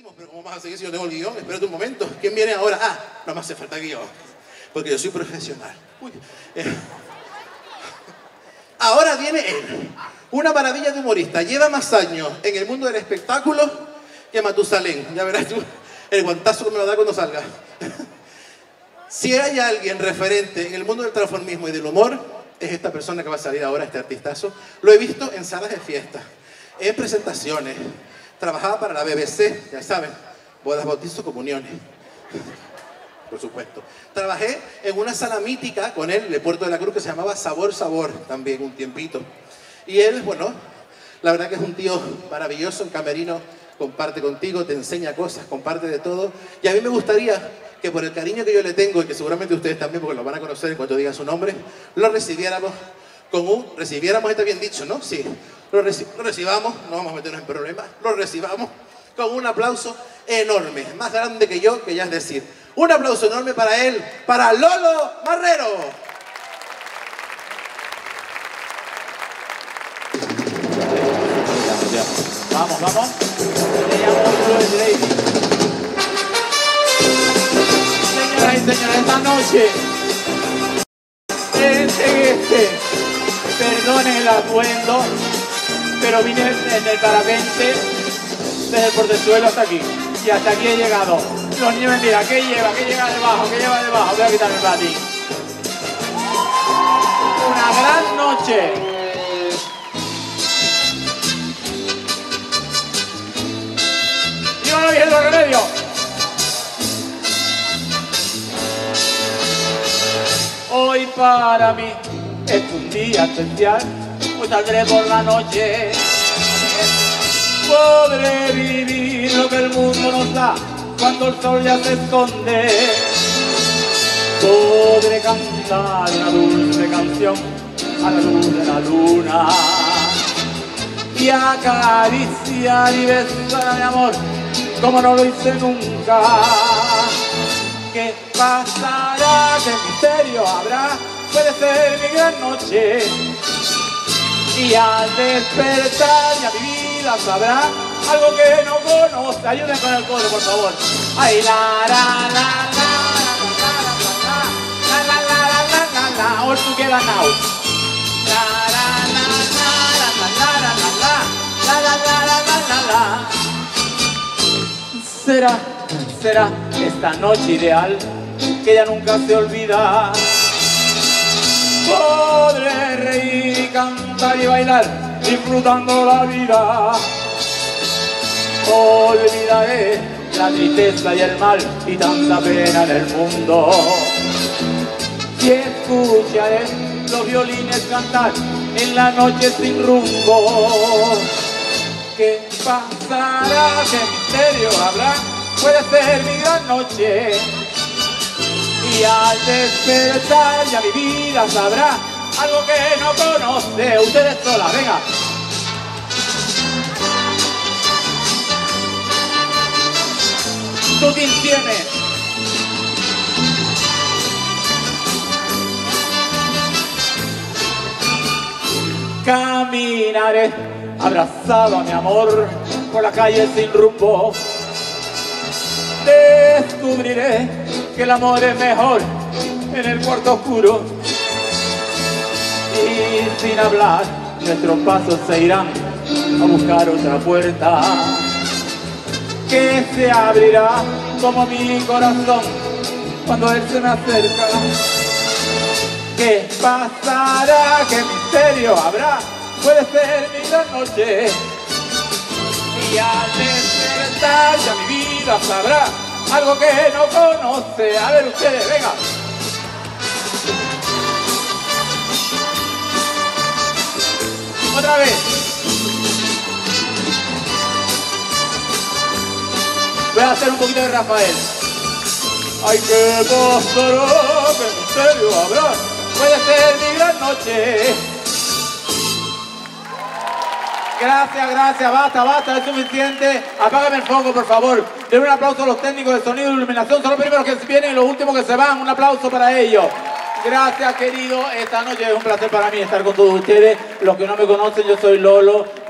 seguimos, pero ¿cómo vas a seguir si yo tengo el guión? Espérate un momento. ¿Quién viene ahora? Ah, no me hace falta guión, porque yo soy profesional. Uy, Ahora viene él, una maravilla de humorista. Lleva más años en el mundo del espectáculo que Matusalén. Ya verás tú el guantazo que me lo da cuando salga. Si hay alguien referente en el mundo del transformismo y del humor, es esta persona que va a salir ahora, este artistazo. Lo he visto en salas de fiesta, en presentaciones. Trabajaba para la BBC, ya saben, bodas, bautizos, comuniones. Por supuesto. Trabajé en una sala mítica con él, de Puerto de la Cruz, que se llamaba Sabor, Sabor, también un tiempito. Y él, bueno, la verdad que es un tío maravilloso, en camerino, comparte contigo, te enseña cosas, comparte de todo. Y a mí me gustaría que por el cariño que yo le tengo, y que seguramente ustedes también, porque lo van a conocer en cuanto diga su nombre, lo recibiéramos con un... Recibiéramos, está bien dicho, ¿no? Sí. Lo recibamos, no vamos a meternos en problemas, lo recibamos con un aplauso enorme, más grande que yo, que ya es decir. Un aplauso enorme para él, para Lolo Marrero. Vamos, vamos. Le llamo Flores Lady. Señoras y señores, esta noche, perdonen el atuendo, pero vine en el parapente desde el portezuelo hasta aquí. Y hasta aquí he llegado. Los niños, mira, ¿qué lleva? ¿Qué lleva debajo? ¿Qué lleva debajo? Voy a quitarme el batín. Una gran noche. ¡Viva la Virgen de los Remedios! Hoy para mí es un día especial, pues saldré por la noche. Podré vivir lo que el mundo nos da cuando el sol ya se esconde. Podré cantar una dulce canción a la luz de la luna y acariciar y besar a mi amor como no lo hice nunca. ¿Qué pasará? ¿Qué misterio habrá? Puede ser mi gran noche. Y al despertar ya mi vida sabrá algo que no conoce. Ayuden con el coro, por favor. Ay, la, la, la, la, la, la, la, la, la, la, la, la, all together now. La, la, la, la, la, la, la, la, la, la, la, la, la. Será esta noche ideal que ya nunca se olvida. Podré reír, cantar y bailar, disfrutando la vida. Olvidaré la tristeza y el mal y tanta pena en el mundo. Y escucharé los violines cantar en la noche sin rumbo. ¿Qué pasará? ¿Qué misterio habrá? Puede ser mi gran noche. Y al despertar ya mi vida sabrá algo que no conoce. Ustedes solas, venga. ¿Tú quién tienes? Caminaré abrazado a mi amor por la calle sin rumbo. Descubriré que el amor es mejor en el cuarto oscuro. Y sin hablar nuestros pasos se irán a buscar otra puerta que se abrirá como mi corazón cuando él se me acerca. ¿Qué pasará? ¿Qué misterio habrá? Puede ser mi gran noche. Y al despertar ya mi vida sabrá algo que no conoce. A ver ustedes, venga. Otra vez. Voy a hacer un poquito de Rafael. Ay, qué pasará, qué misterio habrá. Puede ser mi gran noche. Gracias, gracias, basta, es suficiente. Apágame el foco, por favor. Denle un aplauso a los técnicos de sonido y iluminación. Son los primeros que vienen y los últimos que se van. Un aplauso para ellos. Gracias, querido. Esta noche es un placer para mí estar con todos ustedes. Los que no me conocen, yo soy Lolo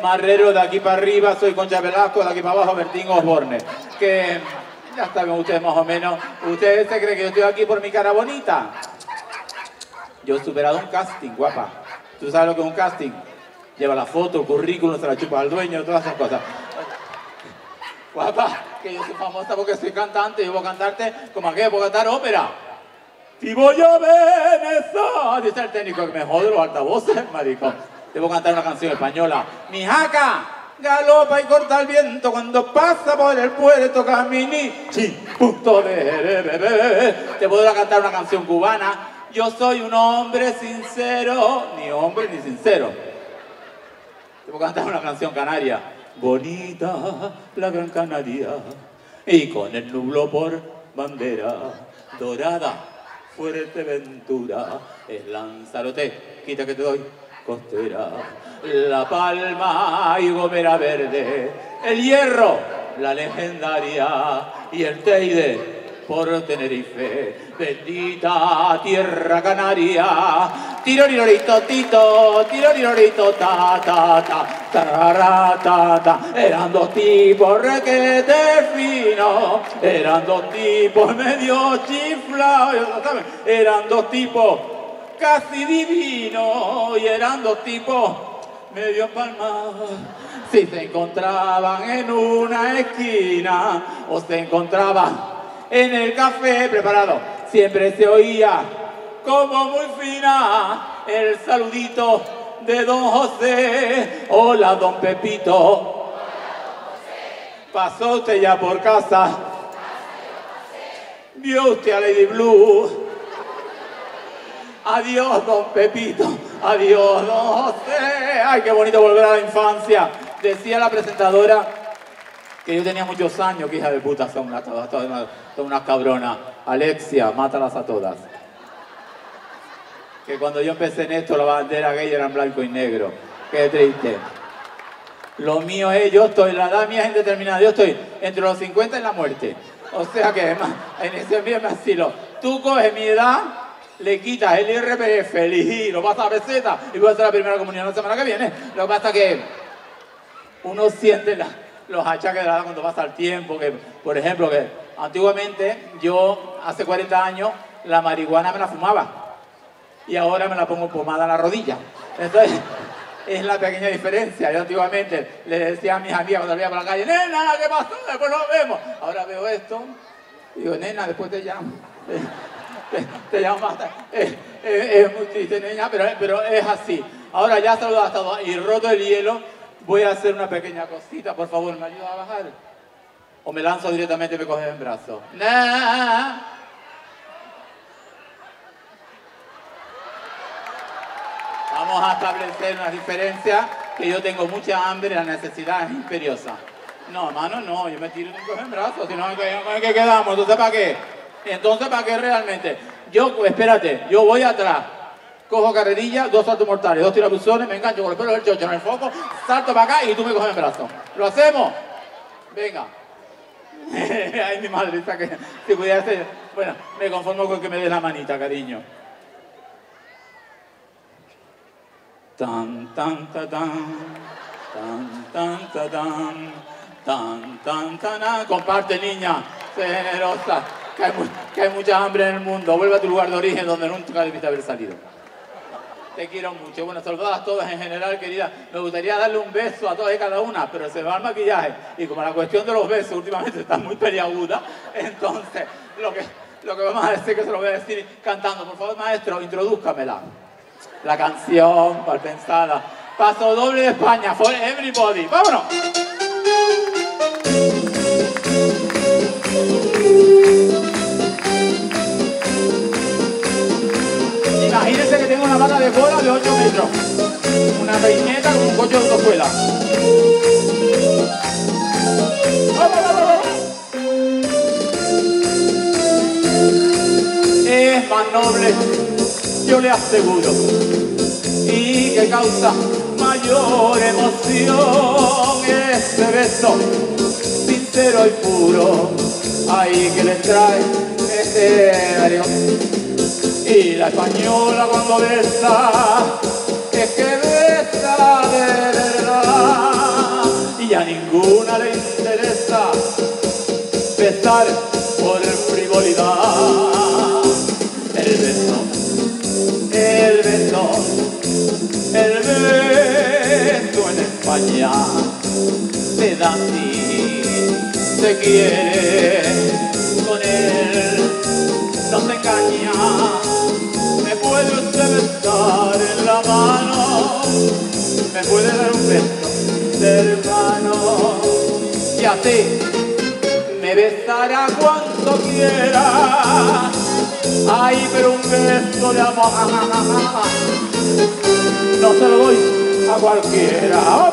Marrero de aquí para arriba, soy Concha Velasco, de aquí para abajo Bertín Osborne. Que ya saben ustedes más o menos. ¿Ustedes se creen que yo estoy aquí por mi cara bonita? Yo he superado un casting, guapa. ¿Tú sabes lo que es un casting? Lleva la foto, el currículum, se la chupa al dueño, todas esas cosas. Guapa, que yo soy famosa porque soy cantante, yo voy a cantarte como aquello, voy a cantar ópera. Y voy a Venezuela, dice el técnico que me jode los altavoces, marico. Debo cantar una canción española. Mi jaca galopa y corta el viento cuando pasa por el puerto Caminichi. Punto de. Te puedo cantar una canción cubana. Yo soy un hombre sincero, ni hombre ni sincero. Te puedo cantar una canción canaria. Bonita la Gran Canaria y con el nublo por bandera dorada. Fuerteventura es Lanzarote, quita que te doy costera, La Palma y Gomera Verde, el Hierro, la legendaria y el Teide por Tenerife, bendita tierra canaria, tirorirorito tito, tirorirorito ta ta ta, tarara ta ta, eran dos tipos requete fino, eran dos tipos medio chiflados, ¿saben? Eran dos tipos casi divinos y eran dos tipos medio palmados. Si se encontraban en una esquina o se encontraban en el café preparado, siempre se oía como muy fina el saludito de don José. Hola, don Pepito. ¿Pasó usted ya por casa? ¿Vio usted a Lady Blue? Adiós, don Pepito. Adiós, don José. Ay, qué bonito volver a la infancia. Decía la presentadora que yo tenía muchos años, que hija de puta son unas cabronas. Alexia, mátalas a todas. Que cuando yo empecé en esto, la bandera gay era en blanco y negro. Qué triste. Lo mío es, yo estoy, la edad mía es indeterminada. Yo estoy entre los 50 y la muerte. O sea que, en ese mismo asilo, tú coges mi edad, le quitas el IRPF, el IGI, lo pasas a peseta y voy a hacer la primera comunión la semana que viene. Lo que pasa es que uno siente los achaques de la edad cuando pasa el tiempo, que, por ejemplo, que antiguamente yo, hace 40 años, la marihuana me la fumaba y ahora me la pongo pomada en la rodilla. Entonces, es la pequeña diferencia. Yo antiguamente le decía a mis amigas cuando salía por la calle, nena, ¿qué pasó? Después nos vemos. Ahora veo esto y digo, nena, después te llamo. Te llamo más tarde. Es muy triste, niña, pero es así. Ahora ya saludado hasta todo y roto el hielo. Voy a hacer una pequeña cosita, por favor, ¿me ayudas a bajar? O me lanzo directamente y me coges en brazos. Nah. Vamos a establecer una diferencia, que yo tengo mucha hambre y la necesidad es imperiosa. No, hermano, no, yo me tiro y me coges en brazos, si no, ¿en qué quedamos? Entonces, ¿para qué? Entonces, ¿para qué realmente? Yo, espérate, yo voy atrás. Cojo carrerilla, 2 saltos mortales, 2 tirabuzones, me engancho con el pelo del chocho en el foco, salto para acá y tú me coges en brazos. ¿Lo hacemos? Venga. Ay, mi madre, que si pudiera hacer. Bueno, me conformo con que me des la manita, cariño. Tan, tan, ta, tan, tan, tan, ta, tan, tan, tan, tan. Comparte, niña, generosa, que hay mucha hambre en el mundo. Vuelve a tu lugar de origen donde nunca debiste haber salido. Te quiero mucho. Bueno, saludadas a todas en general, querida. Me gustaría darle un beso a todas y cada una, pero se va el maquillaje. Y como la cuestión de los besos últimamente está muy peliaguda, entonces lo que vamos a decir, que se lo voy a decir cantando. Por favor, maestro, introdúzcamela. La canción mal pensada. Paso doble de España, for everybody. ¡Vámonos! Imagínense que tengo una vaca de cola de 8 metros. Una peineta con un coche de autoescuela. Es más noble, yo le aseguro, y que causa mayor emoción ese beso sincero y puro. Ahí que les trae ese y la española cuando besa, es que besa de verdad. a ninguna le interesa besar por frivolidad. El beso, el beso, el beso en España se da así, se quiere, con él no se engaña. Me puede usted besar en la mano, me puede dar un beso de hermano, y así me besará cuanto quiera. Ay, pero un beso de amor no se lo doy a cualquiera.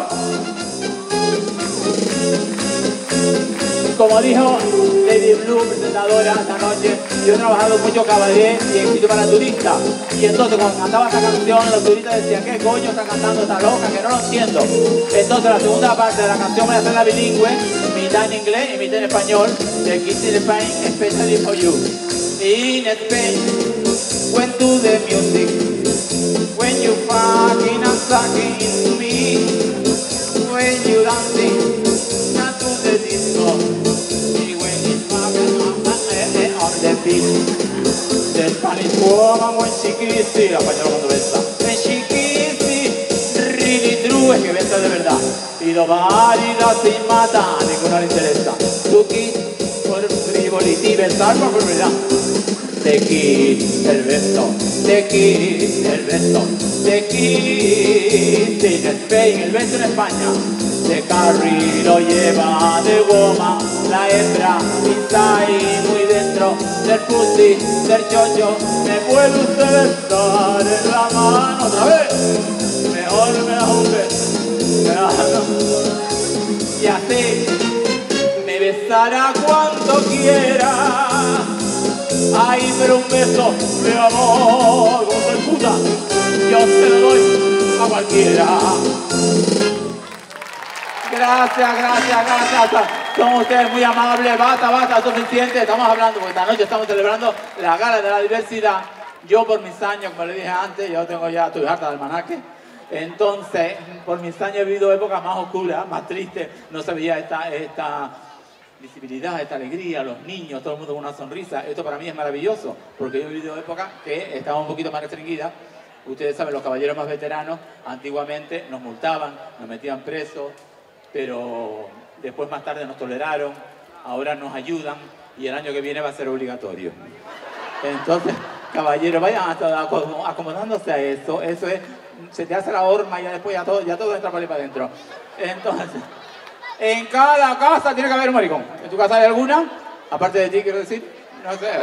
Como dijo Lady Blue, presentadora esta noche, yo he trabajado mucho cabaret y éxito para turistas. Y entonces cuando cantaba esta canción, los turistas decían, ¿qué coño está cantando esta loca? Que no lo entiendo. Entonces la segunda parte de la canción voy a hacerla bilingüe, mitad en inglés y mitad en español, de Kiss in Spain, especially for you. In Spain, when to the music, when you fucking and sucking into me, when you dancing, not to the disco, and when it's fucking on the beat. The Spanish woman when she kisses, la española cuando besa, when she kisses, really true, es que besa de verdad. Y lo válida sin matar, ninguna le interesa. Tu kiss por frivolity, besar por frivolidad. Te kiss el beso, te kiss el beso, te kiss in Spain, el beso en España. De Carrie lo lleva de goma, la hembra está ahí muy dentro del pussy, del chocho. Me puede usted besar en la mano otra vez, mejor me da un beso, y así me besará cuanto quiera. Ay, pero un beso de amor, como soy puta, yo se lo doy a cualquiera. Gracias, gracias, gracias. Son ustedes muy amables. Basta, es suficiente. Estamos hablando, porque esta noche estamos celebrando la Gala de la Diversidad. Yo por mis años, como le dije antes, yo tengo ya, estoy harta del almanaque. Entonces, por mis años he vivido épocas más oscuras, más tristes. No se veía esta visibilidad, esta alegría, los niños, todo el mundo con una sonrisa. Esto para mí es maravilloso, porque yo he vivido épocas que estaban un poquito más restringidas. Ustedes saben, los caballeros más veteranos antiguamente nos multaban, nos metían presos, pero después más tarde nos toleraron, ahora nos ayudan y el año que viene va a ser obligatorio. Entonces, caballeros, vayan acomodándose a eso. Eso es, se te hace la horma y ya después ya todo entra para adentro. Entonces, en cada casa tiene que haber un maricón. ¿En tu casa hay alguna? Aparte de ti, quiero decir, no sé.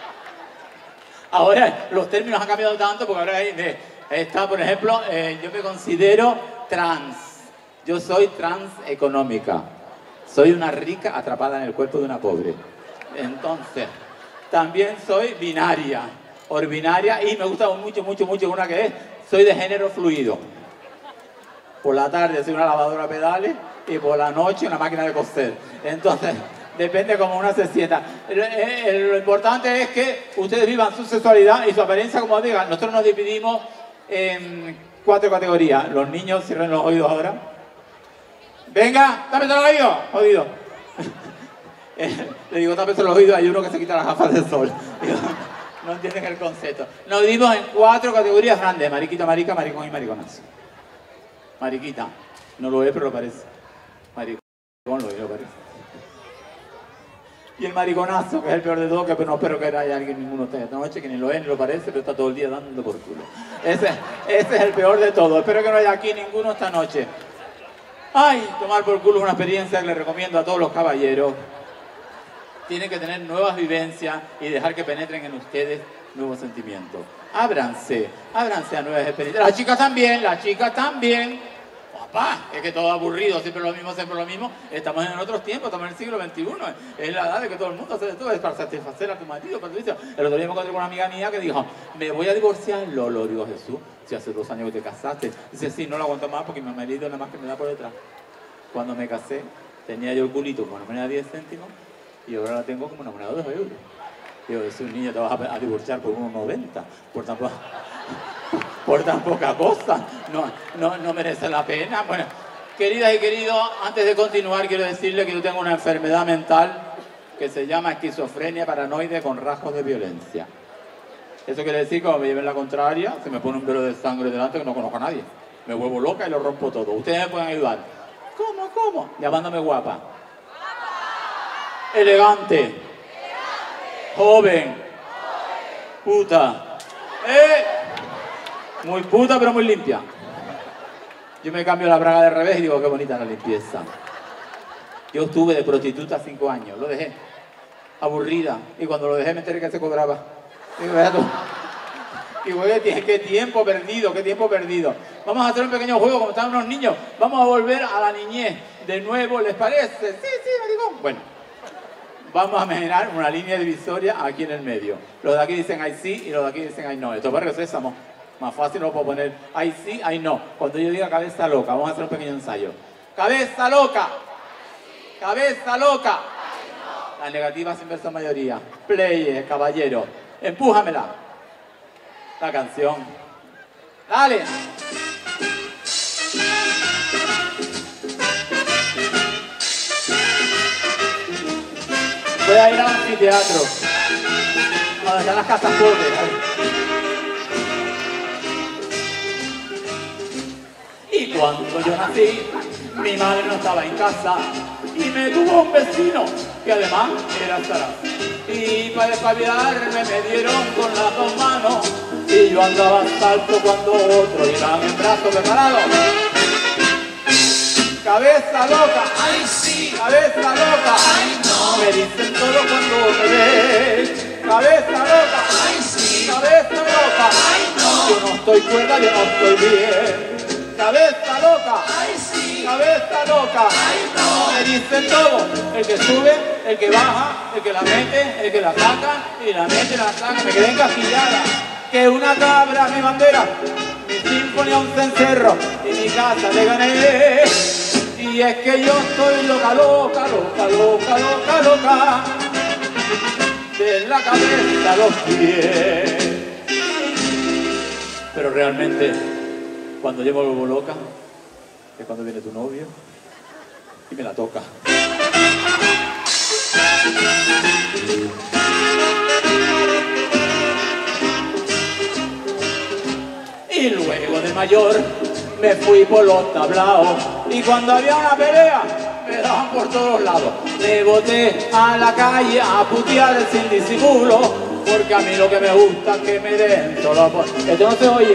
Ahora los términos han cambiado tanto porque ahora está, por ejemplo, yo me considero trans. Yo soy trans económica. Soy una rica atrapada en el cuerpo de una pobre. Entonces, también soy binaria, orbinaria, y me gusta mucho una que es, soy de género fluido. Por la tarde soy una lavadora a pedales y por la noche una máquina de coser. Entonces, depende cómo una se sienta. Lo importante es que ustedes vivan su sexualidad y su apariencia como digan. Nosotros nos dividimos en 4 categorías. Los niños, cierren los oídos ahora. Venga, tápese los oídos. Oído. Le digo, tápese los oídos, hay uno que se quita las gafas del sol. Digo, no entienden el concepto. Nos dividimos en 4 categorías grandes. Mariquita, marica, maricón y mariconazo. Mariquita. No lo es, pero lo parece. Maricón lo parece. Y el mariconazo, que es el peor de todo, que no espero que haya alguien ninguno de esta noche, que ni lo es, ni lo parece, pero está todo el día dando por culo. Ese es el peor de todo. Espero que no haya aquí ninguno esta noche. Ay, tomar por culo es una experiencia que le recomiendo a todos los caballeros. Tienen que tener nuevas vivencias y dejar que penetren en ustedes nuevos sentimientos. Ábranse a nuevas experiencias. Las chicas también. Papá, es que todo es aburrido, siempre lo mismo. Estamos en otros tiempos, estamos en el siglo XXI. Es la edad de que todo el mundo hace de todo, es para satisfacer a tu marido, para tu hijo. El otro día me encontré con una amiga mía que dijo, me voy a divorciar. Lolo, digo, Jesús, si hace 2 años que te casaste. Dice, sí, no lo aguanto más porque mi marido nada más que me da por detrás. Cuando me casé, tenía yo el culito como una moneda de 10 céntimos y ahora la tengo como una moneda de 2 euros. Digo, es un niño, te vas a divorciar por unos 90, por tan poca cosa, no merece la pena. Bueno, Queridas y queridos, antes de continuar quiero decirles que yo tengo una enfermedad mental que se llama esquizofrenia paranoide con rasgos de violencia. Eso quiere decir que cuando me lleven la contraria, se me pone un velo de sangre delante que no conozco a nadie. Me vuelvo loca y lo rompo todo. Ustedes me pueden ayudar. ¿Cómo? Llamándome guapa. Elegante. Joven. Puta. Muy puta pero muy limpia. Yo me cambio la braga de revés y digo, qué bonita la limpieza. Yo estuve de prostituta 5 años, lo dejé. Aburrida. Y cuando lo dejé me enteré que se cobraba. Digo, qué tiempo perdido, qué tiempo perdido. Vamos a hacer un pequeño juego como estaban unos niños. Vamos a volver a la niñez de nuevo, ¿les parece? Sí, maricón. Bueno, vamos a imaginar una línea divisoria aquí en el medio. Los de aquí dicen ay sí y los de aquí dicen ay no. Esto es Barrio Sésamo. Más fácil lo puedo poner ay sí, ay no. Cuando yo diga cabeza loca, vamos a hacer un pequeño ensayo. ¡Cabeza loca! ¡Cabeza loca! Las negativas inversa mayoría. Play, caballero. Empújamela. La canción. Dale. Voy a ir al anfiteatro. Donde están las casas pobres. Y cuando yo nací, mi madre no estaba en casa y me tuvo un vecino que además era Saraz. Y para despabilarme me dieron con las 2 manos y yo andaba salto cuando otros iban en brazos preparados. Cabeza loca, ay sí, cabeza loca, ay no, me dicen todo cuando me ven. Cabeza loca, ay sí, cabeza loca, ay no, yo no estoy cuerda, yo no estoy bien. Cabeza loca, ay sí, cabeza loca, ay no, me dicen todo, el que sube, el que baja, el que la mete, el que la saca, y la mete y la saca, me quedé encasquillada, que una cabra mi bandera, mi sinfonía un cencerro, y mi casa le gané, y es que yo estoy loca, loca, loca, loca, loca, loca, de la cabeza a los pies, pero realmente, cuando yo me vuelvo loca, es cuando viene tu novio y me la toca. Y luego de mayor me fui por los tablaos y cuando había una pelea me daban por todos lados. Me boté a la calle a putear sin disimulo porque a mí lo que me gusta es que me den solo por... Esto no se oye.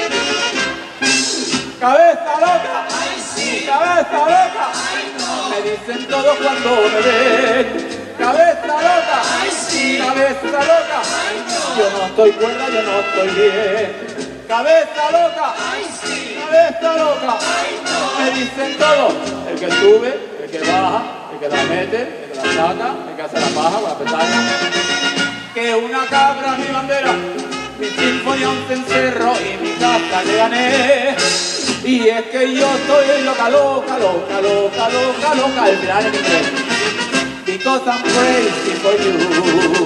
Cabeza loca, ay sí, cabeza loca, ay no, me dicen todo cuando me ven. Cabeza loca, ay sí, cabeza loca, ay no, yo no estoy cuerda, yo no estoy bien. Cabeza loca, ay sí, cabeza loca, ay no, me dicen todo. El que sube, el que baja, el que la mete, el que la saca, el que hace la paja con la pestaña. Que una cabra mi bandera, mi sinfonía un cencerro y mi casa le gané. Y es que yo estoy loca, loca, loca, loca, loca, loca. El final en inglés. Because I'm crazy for you.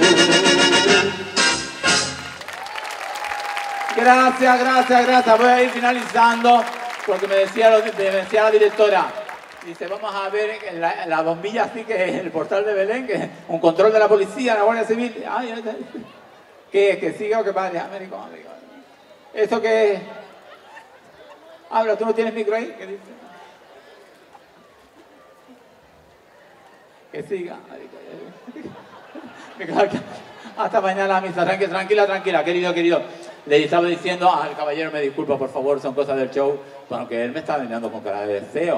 Gracias. Voy a ir finalizando porque me decía la directora. Dice, vamos a ver la bombilla así que es el portal de Belén, que es un control de la policía, la Guardia Civil. Ay, ¿qué es? ¿Que siga o que pare? Américo. ¿Esto qué es? Habla, ¿tú no tienes micro ahí? ¿Qué dice? Que siga. Hasta mañana la misa. Tranquila, querido. Le estaba diciendo al caballero, me disculpa, por favor, son cosas del show, porque él me estaba mirando con cara de deseo.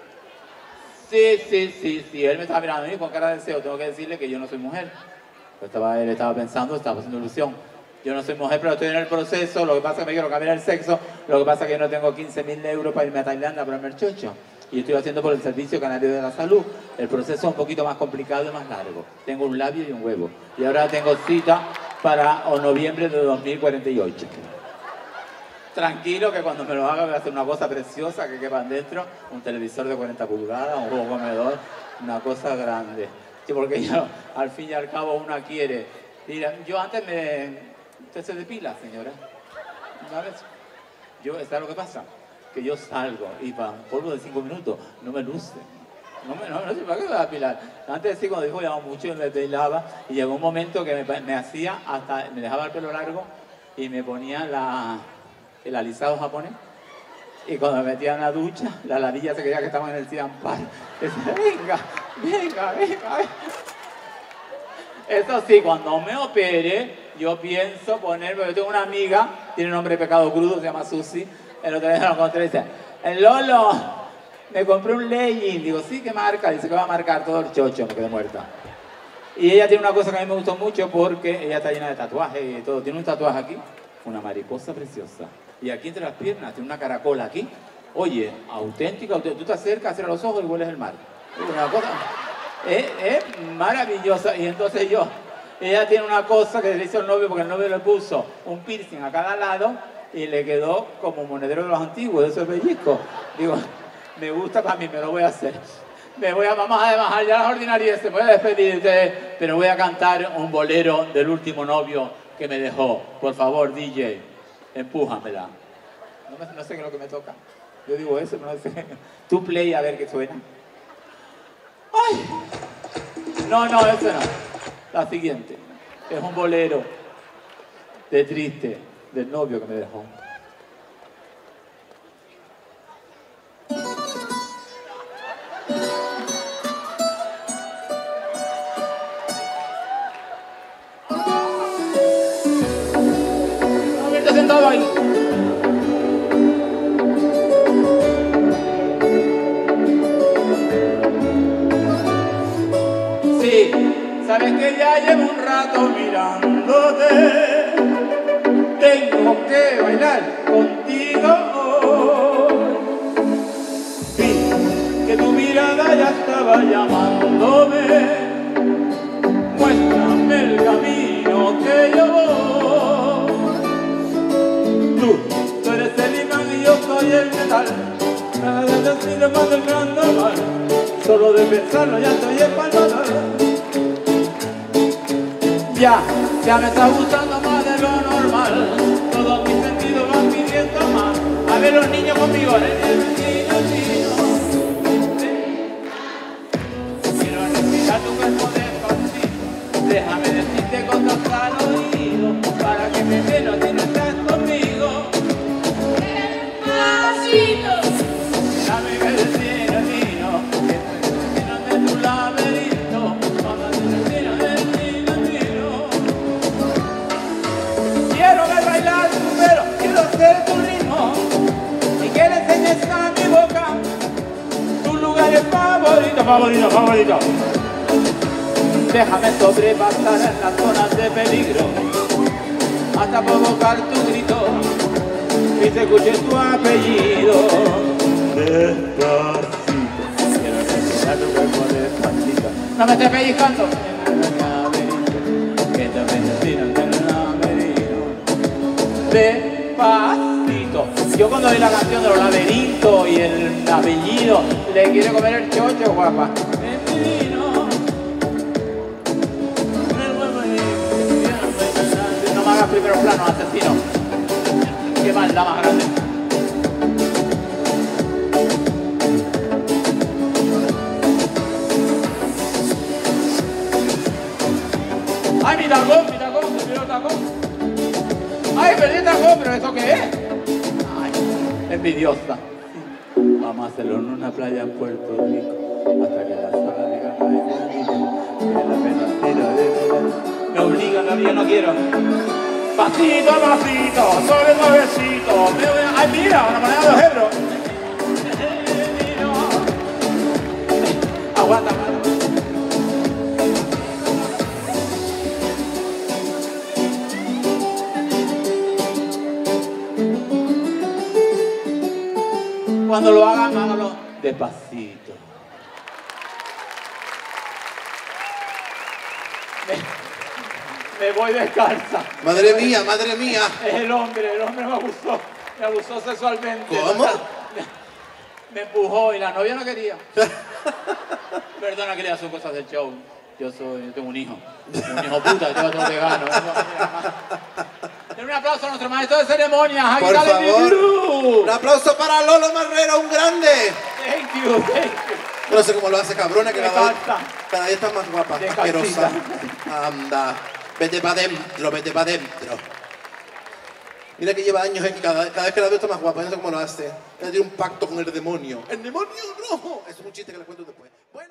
Sí, él me estaba mirando a mí con cara de deseo. Tengo que decirle que yo no soy mujer. Él estaba pensando, estaba haciendo ilusión. Yo no soy mujer, pero estoy en el proceso. Lo que pasa es que me quiero cambiar el sexo. Lo que pasa es que yo no tengo 15.000 euros para irme a Tailandia a ponerme el chocho. Y estoy haciendo por el Servicio Canario de la Salud. El proceso es un poquito más complicado y más largo. Tengo un labio y un huevo. Y ahora tengo cita para noviembre de 2048. Tranquilo que cuando me lo haga voy a hacer una cosa preciosa que quepan dentro. Un televisor de 40 pulgadas, un juego comedor, una cosa grande. Sí, porque yo, al fin y al cabo, una quiere. Mira, yo antes me... ¿Usted se depila, señora? ¿Sabes? ¿Sabe lo que pasa? que yo salgo y para un polvo de 5 minutos no me luce. No sé para qué me voy a depilar. Antes sí, cuando dijo que llamaba mucho, me depilaba y llegó un momento que me hacía hasta, me dejaba el pelo largo y me ponía el alisado japonés. Y cuando me metía en la ducha, la ladilla se creía que estaba en el Ciampar. Decía, venga. Eso sí, cuando me opere, yo pienso ponerme, yo tengo una amiga, tiene un nombre de pecado crudo, se llama Susi, el otro día lo encontré y dice, Lolo, me compré un legging. Digo, sí, ¿qué marca? Dice que va a marcar todo el chocho, me quedé muerta. Y ella tiene una cosa que a mí me gustó mucho porque ella está llena de tatuajes y todo. Tiene un tatuaje aquí, una mariposa preciosa. Y aquí entre las piernas tiene una caracola aquí. Oye, auténtica. Tú te acercas, cierras los ojos y hueles el mar. Es una cosa... Es maravillosa. Y entonces ella tiene una cosa que le hizo el novio porque el novio le puso un piercing a cada lado y le quedó como monedero de los antiguos, de esos pellizcos. Digo, me gusta para mí, me lo voy a hacer. Vamos a bajar ya las ordinarias, me voy a despedir pero voy a cantar un bolero del último novio que me dejó. Por favor, DJ, empújamela. No sé qué es lo que me toca. Yo digo eso, pero no sé. Tú play a ver qué suena. ¡Ay! No, ese no. La siguiente. Es un bolero de triste del novio que me dejó. Haberte sentado ahí. Sí, sabes que ya llevo un rato mirándote. Tengo que bailar contigo hoy. Vi que tu mirada ya estaba llamándome. Muéstrame el camino que yo voy. Tú eres el imán y yo soy el metal. Nada de decir más del carnaval. Solo de pensarlo ya estoy empalmada. Ya me está gustando más de lo normal. Todos mis sentidos van pidiendo más. A ver los niños conmigo. Quiero respirar tu cuerpo despacito. Déjame decirte cosas al oído para que me menos si no estás conmigo. Despacito. Dame que decir el vino, que estoy destino de tu laberinto. Cuando te destino del destino. Quiero ver bailar tu pelo, quiero ser tu ritmo. Y que le enseñes a mi boca tus lugares favoritos. Déjame sobrepasar en las zonas de peligro hasta provocar tu grito y se escuche tu apellido. Despacito, quiero respirar tu cuerpo despacito. No me estés pellizcando. Que te vecino en el laberinto. Despacito. Yo cuando oí la canción de los laberintos y el apellido, le quiero comer el chocho, guapa. No me hagas primeros planos, asesino. Qué maldad más grande. ¡Ay, mi tacón! ¡Se vio el tacón! ¡Ay, perdí el tacón! ¿Pero eso qué es? ¡Ay, envidiosa! Vamos a hacerlo en una playa en Puerto Rico hasta que la sala diga me obligan, yo no quiero. Pasito a pasito, suavecito. ¡Ay, mira! Una moneda de 2 euros. Aguanta. Cuando lo hagan, háganlo despacito. Me voy descalza. Madre mía. Es el hombre me abusó sexualmente. ¿Cómo? Me empujó y la novia no quería. Perdona que le hace cosas del show. Yo tengo un hijo puta, yo no te gano. Era una aplauso a nuestro maestro de ceremonias, Javi Por Gale favor, Nibiru. un aplauso para Lolo Marrero, un grande. Thank you, thank you. Yo no sé cómo lo hace, cabrona, que Me cada encanta. día está más guapa, De asquerosa. calcita. Anda, vete para adentro, vete para adentro. Mira que lleva años y cada vez que la veo está más guapa, yo no sé cómo lo hace. Ella tiene un pacto con el demonio. ¡El demonio no! Eso es un chiste que les cuento después.